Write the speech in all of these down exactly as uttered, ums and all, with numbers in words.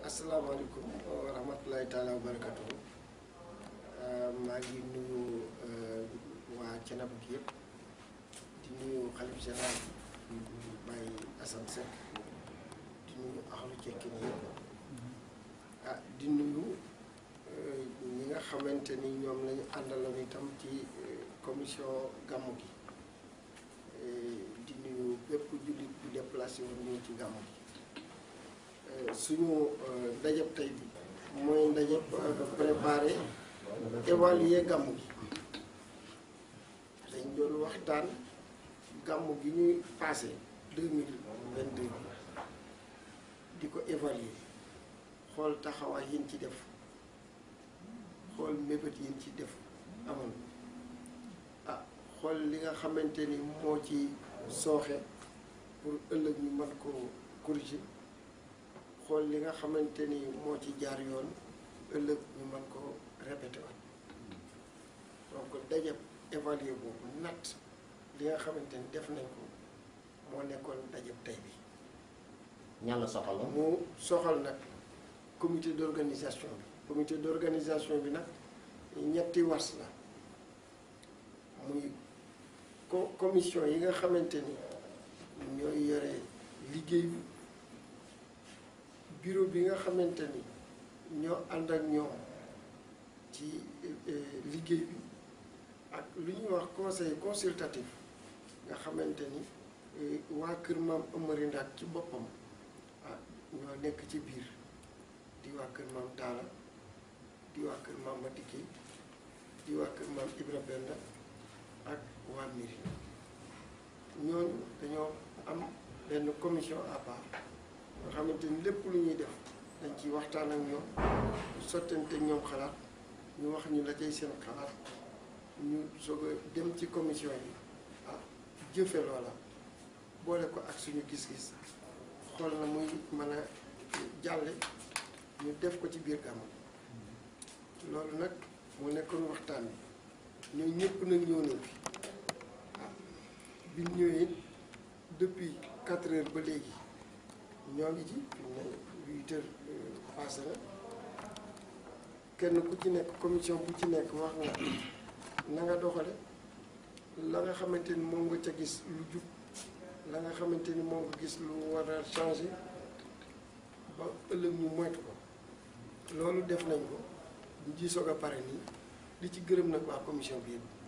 asalaamaaleykum wa rahmatulahi taala wa barakatuhu maa ngi nuyu waa Thiénaba gi yëpp di nuyu xalif général Baye Assane Seck di nuyu axlu Cekkeen yëpp ah di nuyu ñi nga xamante ni ñoom lañu àndaloon itam ci commission gàmmu gi di nuyu bépp jullit bu déplacé woon ñëw ci gàmmu gi suñu ndajeb tey bi mooy ndajeb préparé évaluer gàmmu gi dañ doon waxtaan gàmmu gi ñuy passé deux mille vingt-deux bi di ko évaluer xool taxawaay yéen ci def xool mébét yéen ci def amoon ah xool li nga xamante ni moo ci sooxe pour ëllëg ñu mën ko corriger xool li nga xamante ni moo ci jaar yoon ëllëg ñu mën ko répété waat donc dajab évaluer boobu natt li nga xamante ni def nañ ko moo nekkoon dajab tey bi ñan la soxal la mu soxal nag comité d'organisation bi comité d'organisation bi nag ñetti was la muy co commission yi nga xamante ni ñooy yore liggéey bi bureau bi nga xamante ni ñoo ànd ak ñoom ci liggéey bi ak lu ñuy wax conseil consultatif nga xamante ni waa kër maam Amary Ndack ci boppam ah ñoo nekk ci biir di waa kër maam Talla di waa kër maam Madické di waa kër maam Ibra Benda ak waa Miri ñooñu dañoo am benn commission à part nga xamante ni lépp lu ñuy def dañ ciy waxtaan ak ñoom sottante ñoom xalaat ñu wax ñu la cay seen xalaat ñu soog a dem ci commission yi ah jëfe loola boole ko ak suñu gis-gis xool na muy mën a jàlle ñu def ko ci biir gàmmu loolu nag moo nekkoon waxtaan bi ñooy ñëpp nag ñëw nañ fi ah biñ ñëwee depuis quatre heures ba léegi ñoo ngi ci huit heures passé na kenn ku ci nekk commission bu ci nekk wax nga na nga doxale la nga xamante ni moom nga ca gis lu jub la nga xamante ni moom nga gis lu war a changer ba ëllëg ñu moytu ko loolu def nañ ko ñu ji soog a pare nii di ci gërëm nag waa commission bi yëpp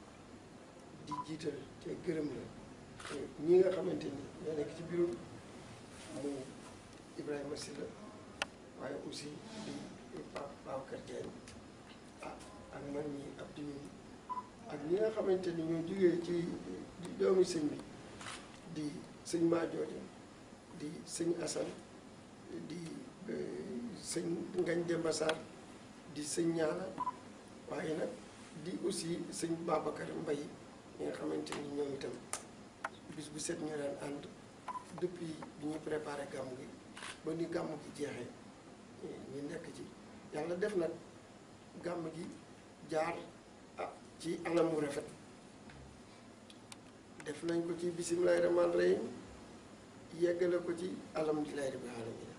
di jiital te gërëm la ñi nga xamante ni ñoo nekk ci bureau bi muy Ibrahima Sylla waaye aussi di Pape Babacar Diagne ah ak man ñi ab di ak ñi nga xamante ni ñoo jógee ci di doomi sëñ bi di sëñ Maajooja di sëñ Assane di sëñ Ngañ Demba Sarr di sëñ Ñaana waaye nag di aussi sëñ Babacar Mbaye ñi nga xamante ni ñoom itam bis bu set ñu daan ànd depuis bi ñuy préparé gàmmu gi ba ni gàmmu gi jeexee ñu nekk ci yàlla def nag gàmmu gi jaar ah ci anam mu rafet def nañ ko ci bisimilahi rahmaani rahim yeggale ko ci alhamdulilahi rabbil alamin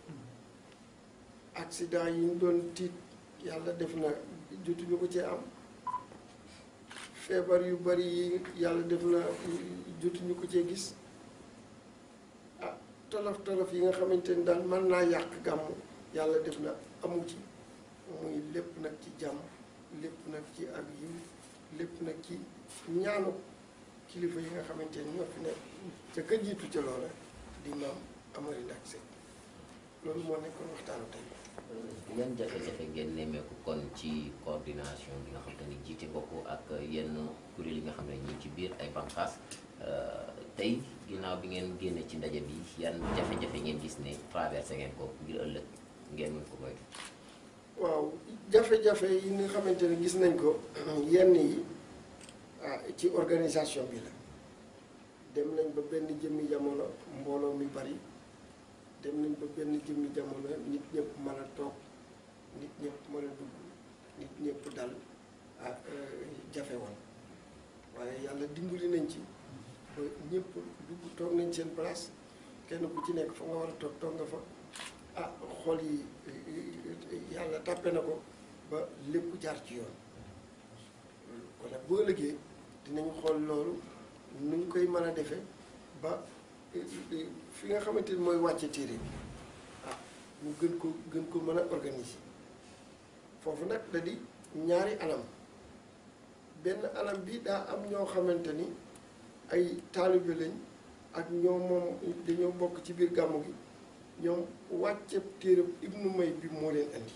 accident yi ñu doon tiit yàlla def na jotuñu ko ci am feebar yu bari yi yàlla def na jotuñu ko cee gis ah tolof tolof yi nga xamante ni daal mën naa yàq gàmmu yàlla def na amu ci muy lépp nag ci jàmm lépp nag ci ak yiw lépp nag ci ñaanu kilifa yi nga xamante ni ñoo fi nekk ca ka jiitu ca loola di maam Amary Ndack Seck loolu moo nekkoon waxtaanu tey. yan jafe-jafe ngeen nemmeeku kon ci coordination bi nga xam te ni jiite bokk ak yenn kuréel yi nga xam ne ñu ngi ci biir ay banqaas tey ginnaaw bi ngeen génne ci ndaje bi yan jafe-jafe ngeen gis ne traversé ngeen ko ngir ëllëg ngeen mën ko moytu. waaw jafe-jafe yi nga xamante ne gis nañ ko yenn yi ah ci organisation bi la dem nañ ba benn jëmmi jamono mbooloo mi bari dem nañ ba benn jëmmi jamono nit ñëpp mën a toog nit ñëpp mën a dugg nit ñëpp dal ah jafe woon waaye yàlla dimbali nañ ci ba ñëpp dugg toog nañ seen place kenn ku ci nekk fa nga war a toog toog nga fa ah xool yi yàlla tàppe na ko ba lépp jaar ci yoon kon nag bu ëllëgee dinañ xool loolu nuñ koy mën a defee ba fi nga xamante ni mooy wàcce téere bi ah ñu gën ko gën ko mën a organiser foofu nag da di ñaari anam benn anam bi daa am ñoo xamante ni ay taalibe lañ ak ñoom moom dañoo bokk ci biir gàmmu gi ñoom wàcce téere Ibnu May bi moo leen andi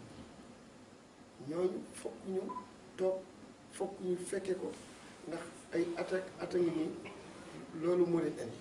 ñooñu fokk ñu toog fokk ñu fekke ko ndax ay at ak at a ngi nii loolu moo leen andi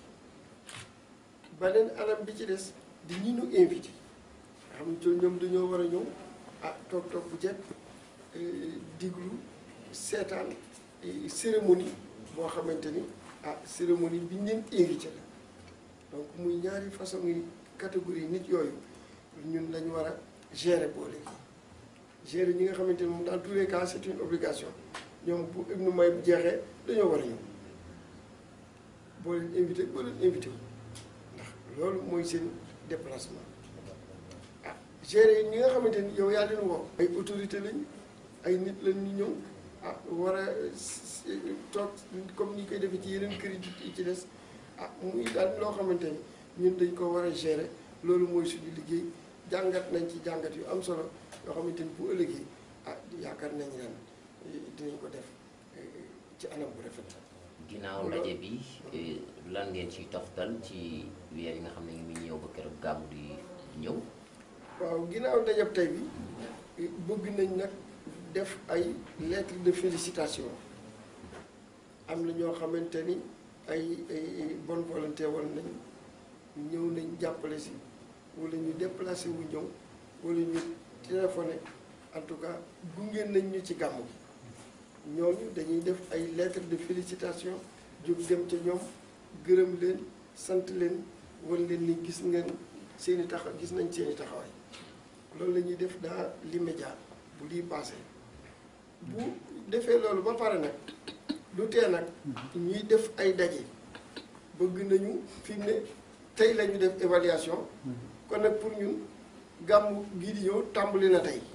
beneen anam bi ci des di ñi ñu invité nga xam ne ñoom dañoo war a ñëw ah toog toog bu jekk diglu seetaan cérémonie boo xamante ni ah cérémonie bi ñu leen invité la donc muy ñaari façon yi catégorie nit yooyu ñun lañ war a gérer boo léegi gérer ñi nga xamante ni moom dans tous les cas c'est une obligation ñoom bu Ibnu May bu jeexee dañoo war a ñëw boo leen invité boo leen invité wu ndax loolu mooy seen déplacement ah gérer ñi nga xamante ni yow yaa leen woo ay autorité lañ ay nit lañ ñu ñëw ah war a toog comme ni koy defee ci yeneen kër yi ci des ah muy daal loo xamante ni ñun dañ ko war a gérer loolu mooy suñu liggéey jàngat nañ ci jàngat yu am solo yoo xamante ni bu ëllëgee ah yaakaar nañ ren dinañ ko def ci anam bu rafet. ginnaaw ndaje bi lan ngeen ciy toftal ci weer yi nga xam ne ngi ñëw ba keroog gàmmu di ñëw. waaw ginnaaw ndajeb tey bi bëgg nañ nag def ay lettre de félicitation am na ñoo xamante ni ay ay bonne volonté wala nañ ñëw nañ jàppale si wala ñu déplacé wu ñëw wala ñu téléphoné en tout cas gunge nañ ñu ci gàmmu gi ñooñu dañuy def ay lettre de félicitation jóg dem ca ñoom gërëm leen sant leen wan leen ni gis ngeen seen i taxaw gis nañ seen i taxawaay loolu la ñuy def dans l'immédiat bu lii passé bu defee loolu ba pare nag du tee nag ñuy def ay daje bëgg nañu fi mu ne tey la ñu def évaluation kon nag pour ñun gàmmu gii di ñëw tàmbali na tey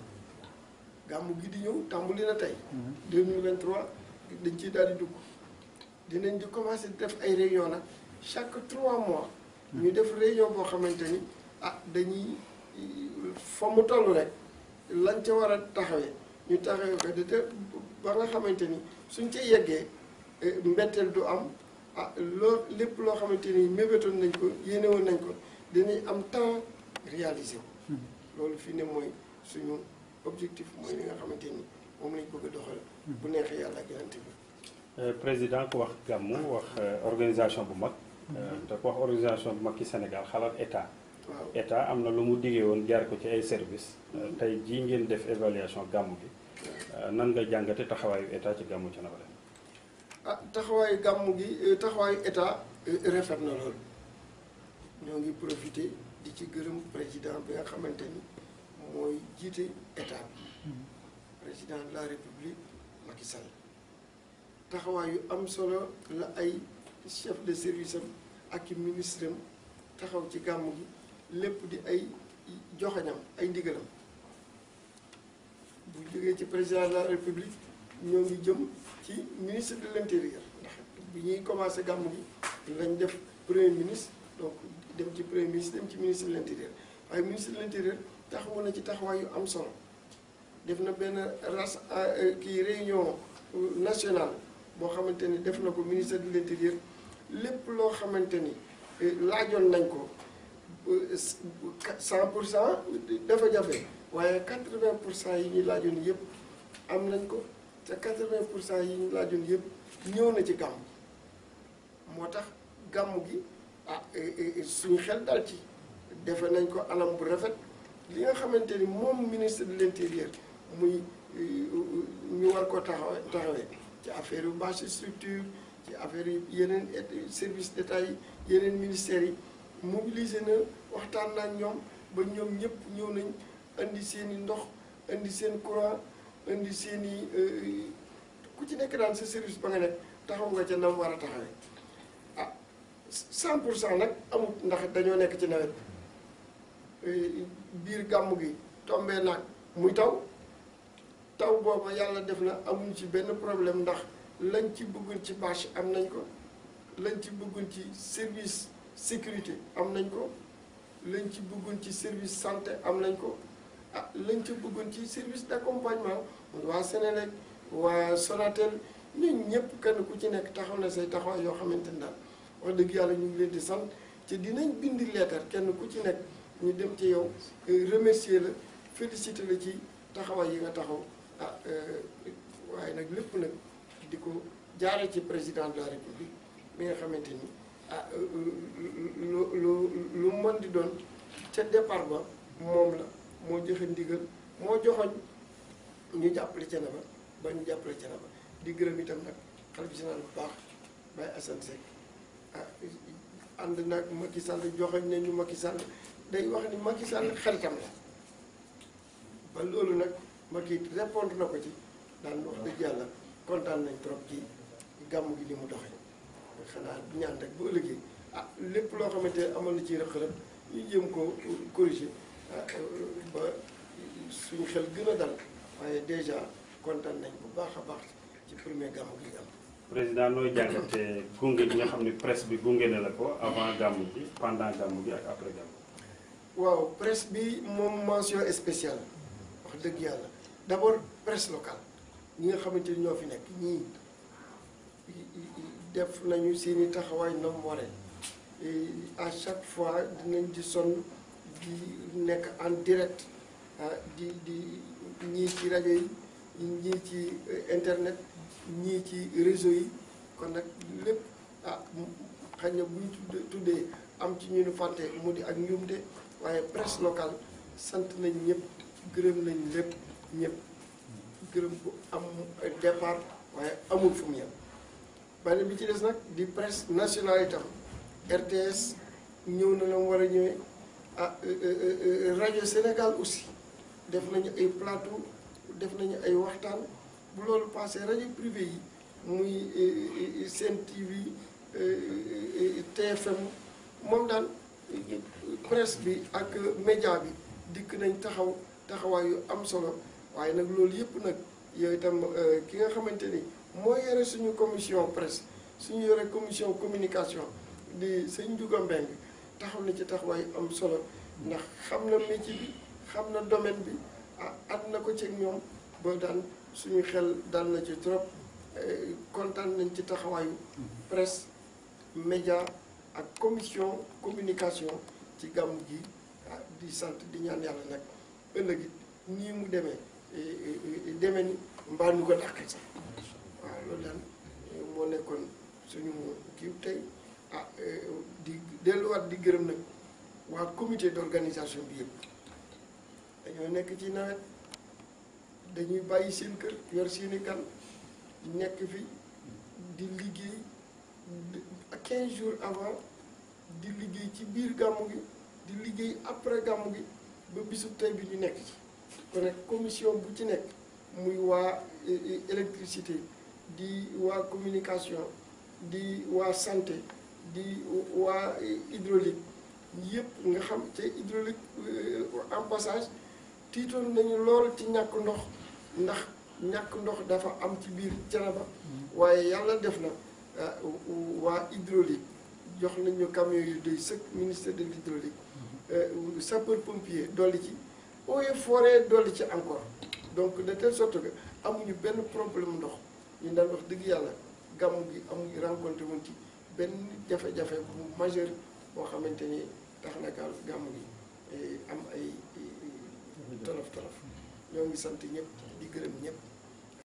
gàmmu gii di ñëw tàmbali na tey deux mille vingt-trois dañ ciy daal di dugg dinañ di commencer di def ay réunion nag chaque trois mois ñu def réunion boo xamante ni ah dañuy fa mu toll rek lañ ca war a taxawee ñu taxawee ko de ba nga xamante ni suñ ca yeggee mbetteel du am ah loo lépp loo xamante ni mébétoon nañ ko yéene woon nañ ko dinañ am temps réalisé ko loolu fii ne mooy suñu objectif mooy li nga xamante ni moom lañ bëgg a doxal bu neexee yàlla ak yonent bi. président ku wax gàmmu wax organisation bu mag te ku wax organisation bu mag ci Sénégal xalaat état waaw état am na lu mu diggee woon jaar ko ci ay service tey jii ngeen def évaluation gàmmu gi nan nga jàngate taxawaayu état ci gàmmu Thiénaba ren. ah taxawaayu gàmmu gi taxawaayu état rafet na lool ñoo ngi profité di ci gërëm président bi nga xamante ni mooy jiite état bi président de la république Macky Sall taxawaayu am solo la ay chef de service am ak i ministre am taxaw ci gàmmu gi lépp di ay joxañam ay ndigalam bu jógee ci président de la république ñoo ngi jëm ci ministre de l'intérieur ndax bi ñuy commencé gàmmu gi lañ def premier ministre donc dem ci premier ministre dem ci ministre de l'intérieur waaye ministre de l'intérieur taxawu na ci taxawaay yu am solo def na benn ras kii réunion nationale boo xamante ni def na ko ministre de l'intérieur lépp loo xamante ni laajoon nañ ko cent pour cent dafa jafe waaye quatre-vingts pour cent yi ñu laajoon yëpp am nañ ko te quatre-vingts pour cent yi ñu laajoon yëpp ñëw na ci gàmmu moo tax gàmmu gi ah suñu xel dal ci defe nañ ko anam bu rafet li nga xamante ni moom ministre de l'intérieur muy ñu war ko taxawe taxawee ci affaire yu bâche structure ci affaire yi yeneen service d'état yi yeneen ministères yi mobilisé na waxtaan na ak ñoom ba ñoom ñëpp ñëw nañ indi seen i ndox indi seen courant indi seen i ku ci nekk daan sa service ba nga nekk taxaw nga ca nam war a taxawee ah cent pour cent nag amut ndax dañoo nekk ci nawet biir gàmmu gi tombee naag muy taw taw booba yàlla def na amuñ ci benn problème ndax lañ ci bëggoon ci bâche am nañ ko lañ ci bëggoon ci service sécurité am nañ ko lañ ci bëggoon ci service santé am nañ ko ah lañ ci bëggoon ci service d'accompagnement waa Sénélec waa Sonatel ñun ñëpp kenn ku ci nekk taxaw na say taxawaay yoo xamante ni daal wax dëgg yàlla ñu ngi leen di sant ci dinañ bindi leetar kenn ku ci nekk ñu dem ci yow remercier la féliciter la ci taxawaay yi nga taxaw ah waaye nag lépp nag di ko jaare ci président de la république bi nga xamante ni ah lu lu lu mën di doon ca départ ba moom la moo joxe ndigal moo joxoñ ñu jàppale ca na ba ba ñu jàppale ca na ba di gërëm itam nag xalifa général bu baax Baye Assane Seck ah ànd nag Macky Sall joxoñ nañu Macky Sall day wax ni Macky Sall xaritam la ba loolu nag Macky répondre na ko ci daan wax dëgg yàlla kontaan nañ trop ci gàmmu gi li mu doxee xanaa ñaan rek bu ëllëgee ah lépp loo xamante ne amal na ci rëq-rëq ñu jéem ko corriger ba suñu xel gën a dal waaye déjà kontaan nañ bu baax a baax ci premier gàmmu gi am. président nooy jàngate gunge gi nga xam ne presse bi gunge na la ko avant gàmmu gi pendant gàmmu gi ak après gàmmu. waaw presse bi moom mention spéciale wax dëgg yàlla d'abord presse locale ñi nga xamante ni ñoo fi nekk ñii def nañu seeni taxawaay na mu waree à chaque fois dinañ di sonn di nekk en direct di di ñii ci rajo yi ñii ci internet ñii ci réseau yi kon nag lépp ah xëy na bu ñu tuddee am ci ñu nu fàtte mu di ak njuumte waaye presse locale sant nañ ñëpp gërëm nañ lépp ñëpp gërëm bu am départ waaye amul fu mu yem beneen bi ci des nag di presse nationale itam R T S ñëw na la mu war a ñëwee ah rajo Sénégal aussi def nañu ay plateau def nañu ay waxtaan bu loolu passé rajo privé yi muy Sen T V T F M moom daal presse bi ak média bi dikk nañ taxaw taxawaay yu am solo waaye nag loolu yëpp nag yooyu itam ki nga xamante ni moo yore suñu commission presse suñu yore commission communication di sëñ Ndiouga Mbengue taxaw na ci taxawaay yu am solo ndax xam na métier bi xam na domaine bi ah at na ko ci ñoom ba daan suñu xel dal na ci trop kontaan nañ ci taxawaayu presse média ak commission communication ci gàmmu gi ah di sant di ñaan yàlla nag ëllëg it nii mu demee demee ni mbaa ñu ko dàqee sax waaw loolu daal moo nekkoon suñu kii tey ah di delluwaat di gërëm nag waa comité d'organisation bi yëpp dañoo nekk ci nawet dañuy bàyyi seen kër yor seeni gan nekk fi di liggéey quinze jours avant di liggéey ci biir gàmmu gi di liggéey après gàmmu gi ba bisu tey bi ñu nekk ci kon nag commission bu ci nekk muy waa électricité di waa communication di waa santé di waa hydraulique yëpp nga xam te hydraulique en passage tiitoon nañu lool ci ñàkk ndox ndax ñàkk ndox dafa am ci biir Thiénaba waaye yàlla def na waa hydraulique jox nañu camion yu doy sëkk ministère de l'hydraulique sapeur pompier dolli ci eaux et forêt dolli ci encore donc de telle sorte que amuñu benn problème ndox ñu daan wax dëgg yàlla gàmmu gi amuñu rencontré wuñ ci benn jafe-jafe bu majeur boo xamante ni tax na gaal gàmmu gi am ay tolof tolof ñoo ngi sant ñëpp di gërëm ñëpp